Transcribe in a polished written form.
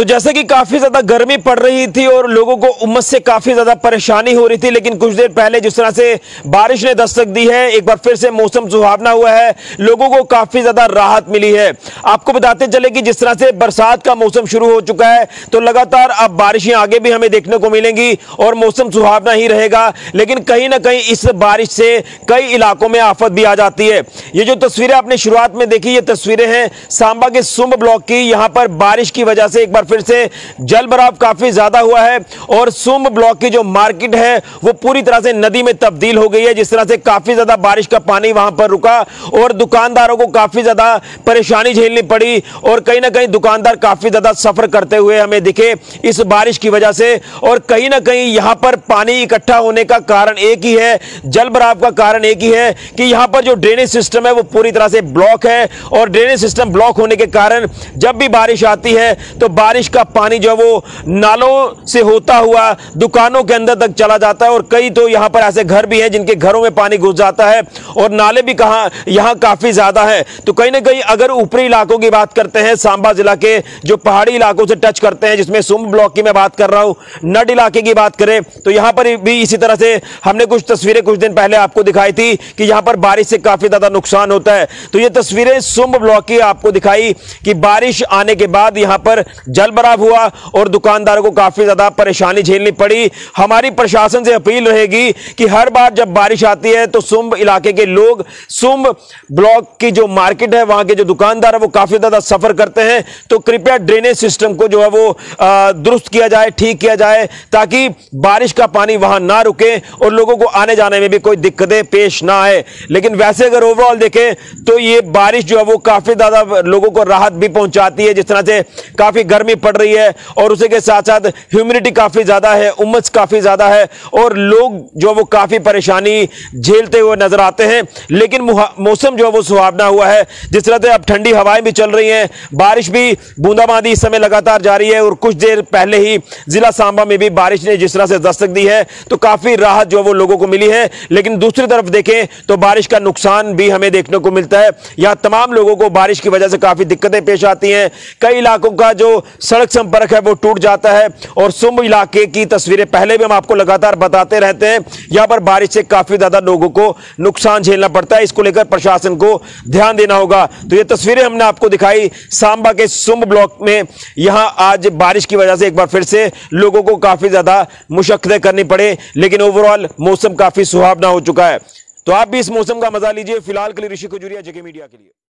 तो जैसे कि काफी ज्यादा गर्मी पड़ रही थी और लोगों को उमस से काफी ज्यादा परेशानी हो रही थी, लेकिन कुछ देर पहले जिस तरह से बारिश ने दस्तक दी है, एक बार फिर से मौसम सुहावना हुआ है, लोगों को काफी ज्यादा राहत मिली है। आपको बताते चले कि जिस तरह से बरसात का मौसम शुरू हो चुका है, तो लगातार अब बारिशें आगे भी हमें देखने को मिलेंगी और मौसम सुहावना ही रहेगा। लेकिन कहीं ना कहीं इस बारिश से कई इलाकों में आफत भी आ जाती है। ये जो तस्वीरें आपने शुरुआत में देखी, ये तस्वीरें हैं सांबा के सुंब ब्लॉक की। यहां पर बारिश की वजह से एक बार फिर से जल भराव काफी ज्यादा हुआ है और सुंब ब्लॉक की जो मार्केट है वो पूरी तरह से नदी में तब्दील हो गई है। जिस तरह से काफी ज्यादा बारिश का पानी वहां पर रुका और दुकानदारों को काफी ज्यादा परेशानी झेलनी पड़ी और कहीं ना कहीं दुकानदार काफी ज्यादा सफर करते हुए हमें दिखे इस बारिश की वजह से। और कहीं ना कहीं यहां पर पानी इकट्ठा होने का कारण एक ही है, जल भराव का कारण एक ही है कि यहां पर जो ड्रेनेज सिस्टम है वो पूरी तरह से ब्लॉक है और ड्रेनेज सिस्टम ब्लॉक होने के कारण जब भी बारिश आती है तो बारिश का पानी जो वो नालों से होता हुआ दुकानों के अंदर तक चला जाता है। और कई तो यहां पर ऐसे घर भी हैं जिनके घरों में पानी घुस जाता है और नाले भी यहां काफी ज्यादा है। तो कहीं ना कहीं अगर ऊपरी इलाकों की बात करते हैं, सांबा जिला के जो पहाड़ी इलाकों से टच करते हैं, जिसमें सुंब ब्लॉक की मैं बात कर रहा हूं, नड इलाके की बात करें तो यहां पर भी इसी तरह से हमने कुछ तस्वीरें कुछ दिन पहले आपको दिखाई थी कि यहां पर बारिश से काफी ज्यादा नुकसान होता है। तो ये तस्वीरें सुंब ब्लॉक की आपको दिखाई कि बारिश आने के बाद यहां पर जल भराव हुआ और दुकानदारों को काफी ज्यादा परेशानी झेलनी पड़ी। हमारी प्रशासन से अपील रहेगी कि हर बार जब बारिश आती है तो सुंब इलाके के लोग, सुंब ब्लॉक की जो मार्केट है, वहां के जो दुकानदार है वो काफी ज्यादा सफर करते हैं, तो कृपया ड्रेनेज सिस्टम को जो है वो दुरुस्त किया जाए, ठीक किया जाए, ताकि बारिश का पानी वहां ना रुके और लोगों को आने जाने में भी कोई दिक्कतें पेश ना आए। लेकिन वैसे अगर ओवरऑल देखें तो ये बारिश जो है वो काफी ज्यादा लोगों को राहत भी पहुंचाती है। जिस तरह से काफी गर्मी पड़ रही है और उसी के साथ साथ ह्यूमिडिटी काफी ज्यादा है, उमस काफी ज्यादा है और लोग जो वो काफी परेशानी झेलते हुए नजर आते हैं। लेकिन मौसम जो है वो सुहावना हुआ है। जिस तरह से अब ठंडी हवाएं भी चल रही हैं, बारिश भी, बूंदाबांदी इस समय लगातार जारी है और कुछ देर पहले ही जिला सांबा में भी बारिश ने जिस तरह से दस्तक दी है तो काफी राहत जो वो लोगों को मिली है। लेकिन दूसरी तरफ देखें तो बारिश का नुकसान भी हमें देखने को मिलता है। यहां तमाम लोगों को बारिश की वजह से काफी दिक्कतें पेश आती हैं। कई इलाकों का जो सड़क संपर्क है वो टूट जाता है और सुंब इलाके की तस्वीरें पहले भी हम आपको लगातार बताते रहते हैं। यहां पर बारिश से काफी ज्यादा लोगों को नुकसान झेलना पड़ता है। इसको लेकर प्रशासन को ध्यान देना होगा। तो ये तस्वीरें हमने आपको दिखाई सांबा के सुंब ब्लॉक में। यहां आज बारिश की वजह से एक बार फिर से लोगों को काफी ज्यादा मुशक्कतें करनी पड़े, लेकिन ओवरऑल मौसम काफी सुहावना हो चुका है। तो आप भी इस मौसम का मजा लीजिए। फिलहाल के लिए ऋषि खजूरिया, जेके मीडिया के लिए।